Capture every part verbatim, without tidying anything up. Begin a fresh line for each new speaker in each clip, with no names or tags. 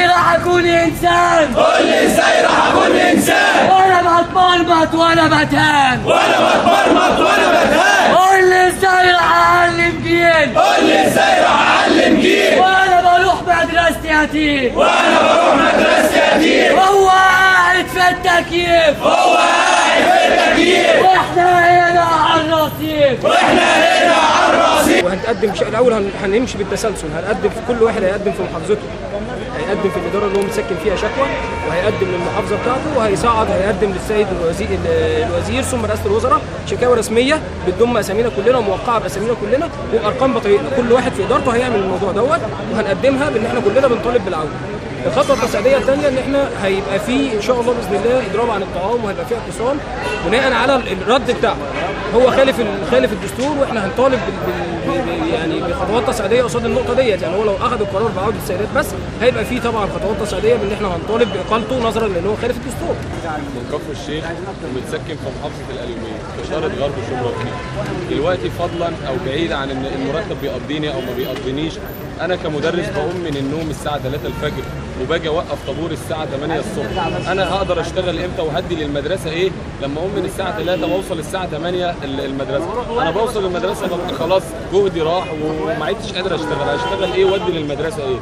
ازاي راح اكون انسان؟
قول لي ازاي راح اكون انسان؟
وانا بتمرمط وانا بتهان
وانا بتمرمط وانا بتهان.
قول لي ازاي راح اعلم جيل؟
قول لي ازاي راح اعلم جيل؟
وانا بروح مدرستي يتيم
وانا بروح مدرستي يتيم.
هو قاعد في التكييف
هو قاعد في التكييف
واحنا هنا على الرصيف
واحنا هنا على الرصيف.
وهنقدم شيء الاول هن- هنمشي بالتسلسل، هنقدم في كل واحد هيقدم في محافظته، هيقدم في الاداره اللي هو متسكن فيها شكوى، وهيقدم للمحافظه بتاعته، وهيصعد هيقدم للسيد الوزير الوزير ثم رئاسه الوزراء شكاوى رسميه بتضم اسامينا كلنا وموقعه باسامينا كلنا وبارقام بطايقنا، كل واحد في ادارته هيعمل الموضوع دوت وهنقدمها بان احنا كلنا بنطالب بالعوده. الخطوه التصعيديه الثانيه ان احنا هيبقى في ان شاء الله باذن الله اضراب عن الطعام وهيبقى في اعتصام بناء على الرد بتاعه. هو خالف خالف الدستور واحنا هنطالب بال بال يعني بخطوات تصعيديه قصاد النقطه ديت، يعني هو لو اخذ القرار بعوده السيدات بس هيبقى في طبعا خطوات تصعيديه بان احنا هنطالب باقالته نظرا لان هو خالف الدستور.
من كفر الشيخ ومتسكن في محافظه القليوبيه في شارع غرب شبرا الخير. دلوقتي فضلا او بعيد عن ان المرتب بيقضيني او ما بيقضينيش، انا كمدرس بقوم من النوم الساعه ثلاثة الفجر وباجي اوقف طابور الساعه ثمانية الصبح. انا هقدر اشتغل امتى وهدي للمدرسه ايه لما اقوم من الساعه ثلاثة واوصل الساعه ثمانية المدرسه؟ انا بوصل المدرسه ببقى خلاص جهدي راح وما عدتش قادر اشتغل، هشتغل ايه وادي للمدرسه ايه؟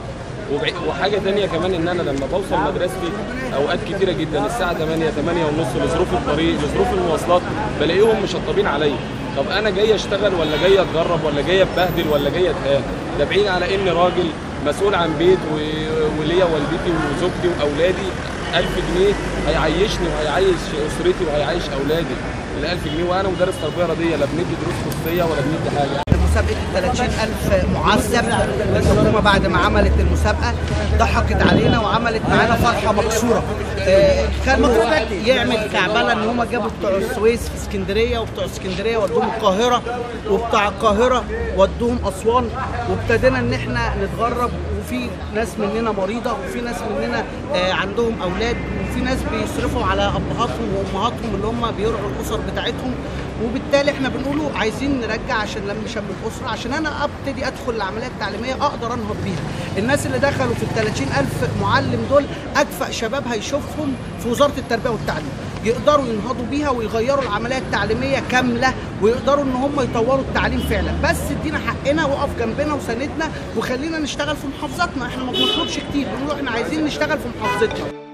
وحاجه ثانيه كمان ان انا لما بوصل مدرستي اوقات كتيره جدا الساعه ثمانية ثمانية ونص لظروف الطريق لظروف المواصلات بلاقيهم مشطبين عليا. طب انا جاي اشتغل ولا جاي اتدرب ولا جاي اتبهدل ولا جاي اتهان؟ ده بعيد على ان راجل مسؤول عن بيت وليا والدتي وزوجتي واولادي ألف جنيه هيعيشني وهيعيش اسرتي وهيعيش اولادي. ال ألف جنيه وانا مدرس تربيه رياضيه لا بندي دروس خصوصيه ولا بندي حاجه.
مسابقة ثلاثين ألف معذب، الحكومة بعد ما عملت المسابقة ضحكت علينا وعملت معانا فرحة مكسورة. خلوا يعمل كعبلة ان هم جابوا بتوع السويس في اسكندرية وبتوع اسكندرية ودوهم القاهرة وبتوع القاهرة ودوهم أسوان، وابتدينا ان احنا نتغرب وفي ناس مننا مريضة وفي ناس مننا عندهم أولاد وفي ناس بيصرفوا على أبهاتهم وأمهاتهم اللي هم بيرعوا الأسر بتاعتهم، وبالتالي احنا بنقوله عايزين نرجع عشان لم شمل الاسره عشان انا ابتدي ادخل العمليه التعليميه اقدر انهض بيها. الناس اللي دخلوا في ال ثلاثين ألف معلم دول اكفأ شباب هيشوفهم في وزاره التربيه والتعليم، يقدروا ينهضوا بيها ويغيروا العمليه التعليميه كامله ويقدروا ان هم يطوروا التعليم فعلا. بس ادينا حقنا وقف جنبنا وساندنا وخلينا نشتغل في محافظاتنا، احنا ما بنطلبش كتير، بنقول احنا عايزين نشتغل في محافظتنا.